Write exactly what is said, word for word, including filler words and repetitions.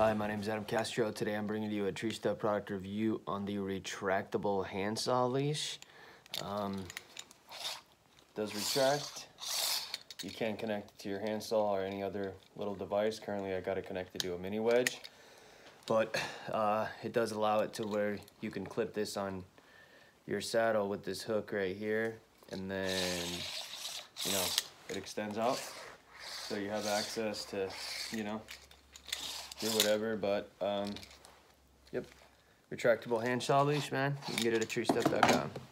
Hi, my name is Adam Castro. Today I'm bringing you a TreeStuff product review on the retractable hand saw leash. Um, does retract. You can connect it to your hand saw or any other little device. Currently I got it connected to a mini wedge, but uh, it does allow it to where you can clip this on your saddle with this hook right here, and then you know it extends out, so you have access to you know do whatever. But um, yep, retractable hand saw leash, man. You can get it at tree stuff dot com.